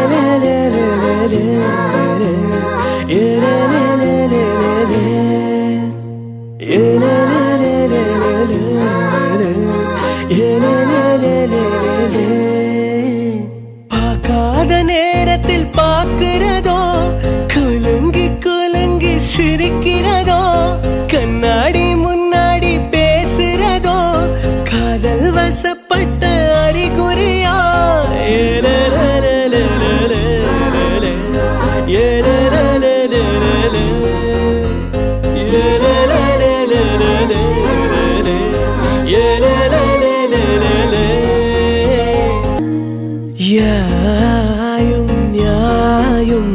பார்க்காத நேரத்தில் பார்க்கிறதோ, குலுங்கி குலுங்கி சிரிக்கிறதோ, கண்ணாடி முன்னாடி பேசுறதோ, காதல் வசப்பட்ட அறிகுறியா? யாயும் ஞாயும்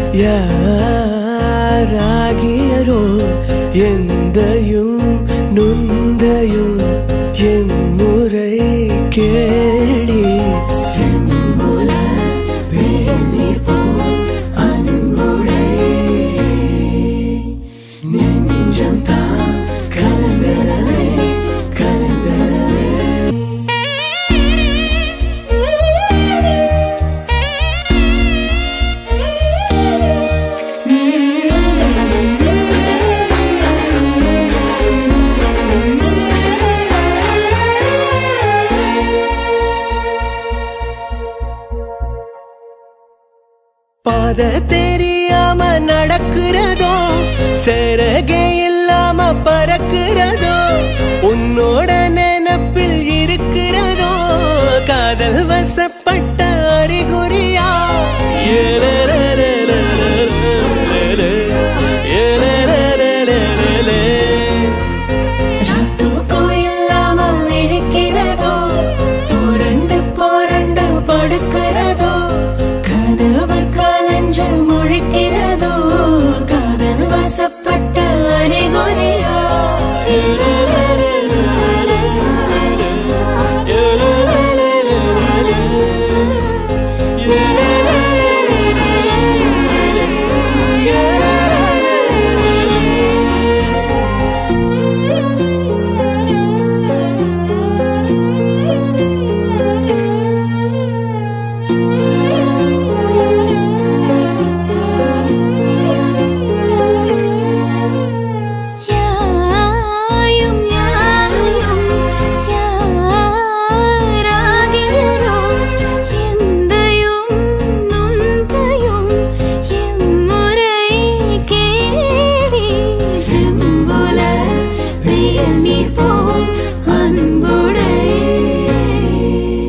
யாராகியரோ, எந்தையும் நுந்தையும் எம்முறை கேளி. செம்புல வேணி போல் அன்புடை நெஞ்சம் தான் கலந்தரவே கலந்தரவே. பாத தெரியாம நடக்கிறதோ, சிறகே இல்லாம பறக்கிறதோ, உன்னோட நினைப்பில் இருக்கிறதோ, காதல் வசப்பட்ட அறிகுறியா? தூக்கம் இல்லாம விழிக்கிறதோ, புரண்டு புரண்டு படுக்கிறதோ, கனவு கலஞ்சு முழிக்கிறதோ, காதல் வசப்பட்ட அறிகுறியா?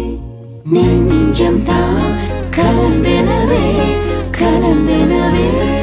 நெஞ்சம் தான் கலந்தெனவே கலந்தெனவே.